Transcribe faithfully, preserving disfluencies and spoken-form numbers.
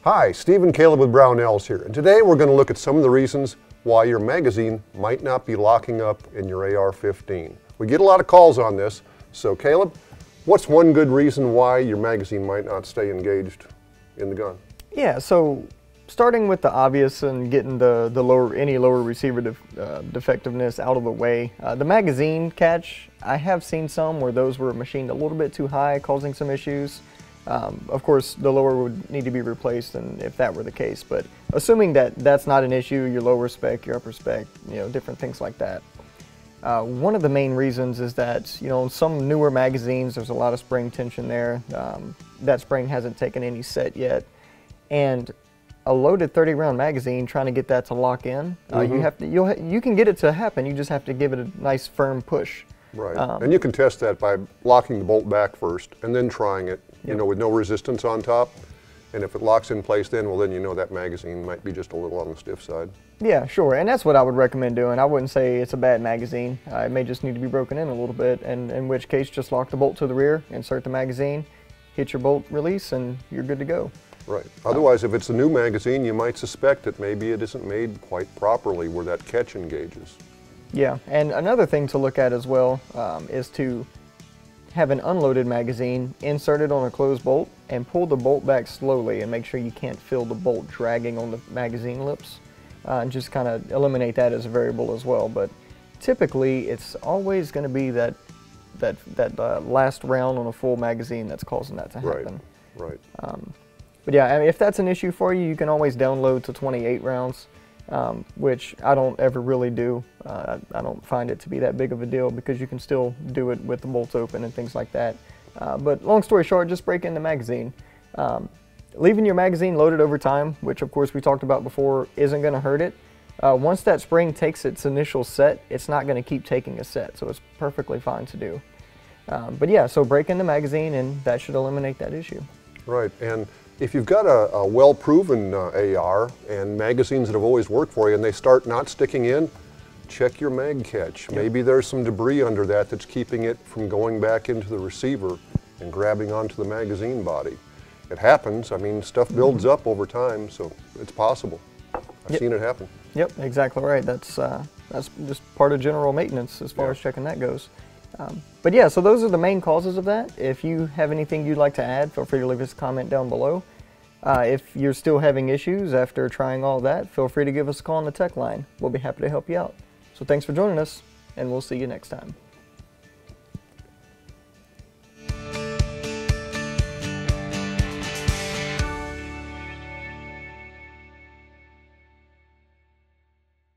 Hi, Steve and Caleb with Brownells here, and today we're going to look at some of the reasons why your magazine might not be locking up in your A R fifteen. We get a lot of calls on this, so Caleb, what's one good reason why your magazine might not stay engaged in the gun? Yeah, so starting with the obvious and getting the, the lower any lower receiver def, uh, defectiveness out of the way, uh, the magazine catch, I have seen some where those were machined a little bit too high, causing some issues. Um, of course, the lower would need to be replaced, and if that were the case. But assuming that that's not an issue, your lower spec, your upper spec, you know, different things like that. Uh, one of the main reasons is that, you know, some newer magazines, there's a lot of spring tension there. Um, that spring hasn't taken any set yet, and a loaded thirty round magazine, trying to get that to lock in, uh, mm-hmm. you have to, you'll, you can get it to happen. You just have to give it a nice firm push. Right, um, and you can test that by locking the bolt back first and then trying it, you yep. know, with no resistance on top. And if it locks in place then, well then you know that magazine might be just a little on the stiff side. Yeah, sure, and that's what I would recommend doing. I wouldn't say it's a bad magazine. Uh, it may just need to be broken in a little bit, and in which case just lock the bolt to the rear, insert the magazine, hit your bolt release, and you're good to go. Right. Otherwise, uh, if it's a new magazine, you might suspect that maybe it isn't made quite properly where that catch engages. Yeah, and another thing to look at as well um, is to have an unloaded magazine inserted on a closed bolt and pull the bolt back slowly and make sure you can't feel the bolt dragging on the magazine lips, uh, and just kind of eliminate that as a variable as well. But typically it's always going to be that that that uh, last round on a full magazine that's causing that to happen. Right, right. Um, but yeah, I mean, if that's an issue for you, you can always download to twenty-eight rounds. Um, which I don't ever really do. Uh, I don't find it to be that big of a deal because you can still do it with the bolts open and things like that. Uh, but long story short, just break in the magazine. Um, leaving your magazine loaded over time, which of course we talked about before, isn't going to hurt it. Uh, once that spring takes its initial set, it's not going to keep taking a set, so it's perfectly fine to do. Um, but yeah, so break in the magazine and that should eliminate that issue. Right, and if you've got a, a well-proven uh, A R and magazines that have always worked for you and they start not sticking in, check your mag catch. Yep. Maybe there's some debris under that that's keeping it from going back into the receiver and grabbing onto the magazine body. It happens. I mean, stuff builds up over time, so it's possible. I've yep. seen it happen. Yep, exactly right. That's, uh, that's just part of general maintenance as far yeah. as checking that goes. Um, but yeah, so those are the main causes of that. If you have anything you'd like to add, feel free to leave us a comment down below. Uh, if you're still having issues after trying all that, feel free to give us a call on the tech line. We'll be happy to help you out. So thanks for joining us, and we'll see you next time.